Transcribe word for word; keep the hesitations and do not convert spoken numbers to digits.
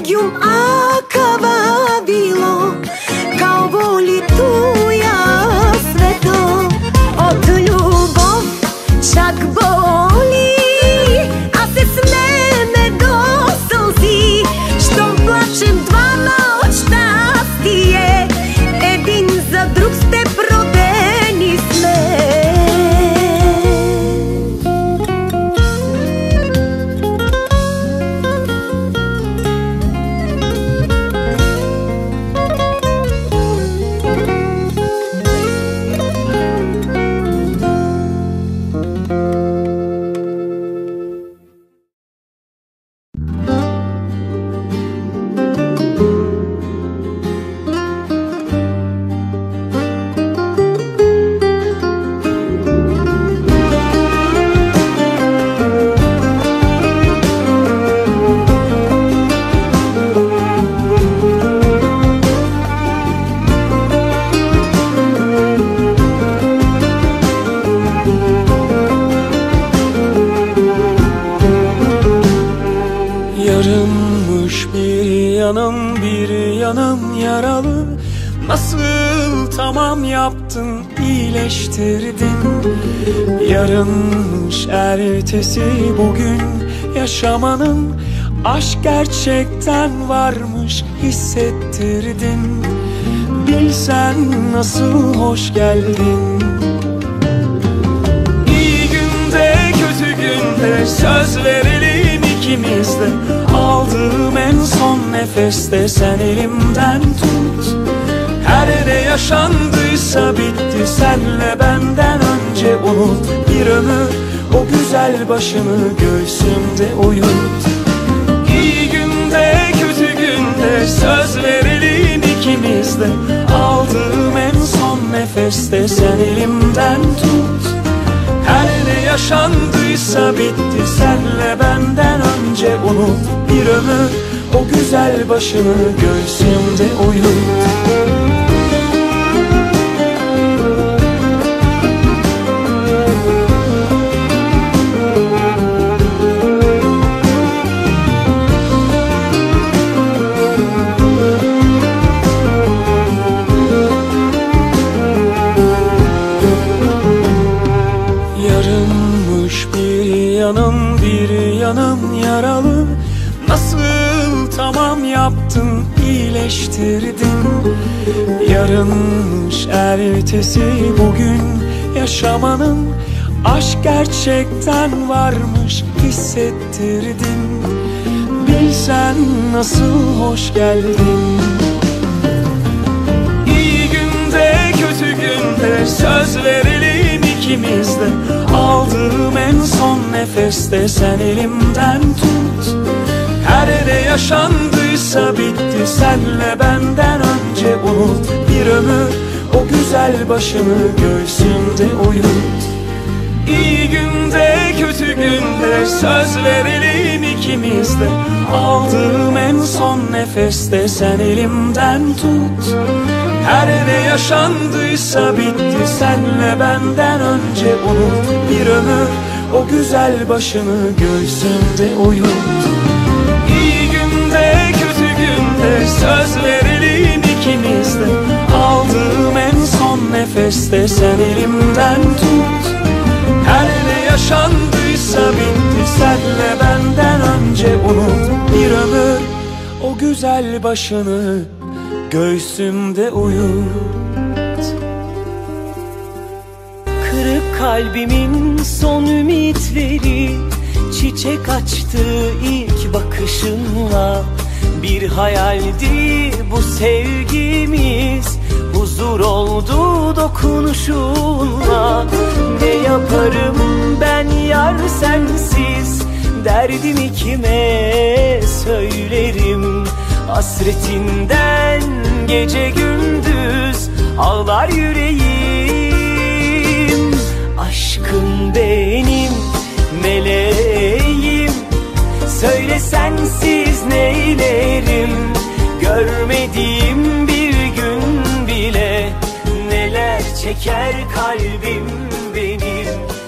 Legium akava bilo, kao voli tuja sveto. Od ljubov čak boli, a se smeme do solzi, što plačem dva noć šťastije, един за друг сте продени сме. Yarınmış bir yanım, bir yanım yaralı. Nasıl tamam yaptın, iyileştirdin. Yarınmış ertesi bugün yaşamanın, aşk gerçekten varmış hissettirdin. Bilsen nasıl hoş geldin. İyi günde kötü günde söz verelim ikimiz de. Aldığım en son nefeste sen elimden tut. Her ne yaşandıysa bitti, senle benden önce unut. Bir ömür o güzel başını göğsümde uyut. İyi günde kötü günde söz verelim ikimiz de. Aldığım en son nefeste sen elimden tut. Her ne yaşandıysa bitti, senle benden önce unut. Bir ömür o güzel başını göğsümde uyut. Yarınmış bir yanım, bir yanım yaralı. Nasıl tamam yaptın, iyileştirdin. Yarınmış ertesi bugün yaşamanın, aşk gerçekten varmış hissettirdin. Bilsen nasıl hoş geldin. İyi günde kötü günde söz verelim ikimiz de. Aldığım en son nefeste sen elimden tut. Her ne yaşandıysa bitti, senle benden önce unut. Bir ömür o güzel başını göğsümde uyut. İyi günde kötü günde söz verelim ikimiz de. Aldığım en son nefeste sen elimden tut. Her ne yaşandıysa bitti, senle benden önce unut. Bir ömür o güzel başını göğsümde uyut. İyi günde kötü günde söz verelim ikimiz de. Aldığım en son nefeste sen elimden tut. Her ne yaşandıysa bitti, senle benden önce unut. Bir ömür o güzel başını göğsümde uyut. Kırık kalbimin son ümitleri çiçek açtı ilk bakışınla. Bir hayaldi bu sevgimiz, huzur oldu dokunuşunla. Ne yaparım ben yar sensiz, derdimi kime söylerim? Hasretinden gece gündüz ağlar yüreğim. Aşkım benim meleğim, söyle sensiz neylerim? Görmediğim bir gün bile neler çeker kalbim benim.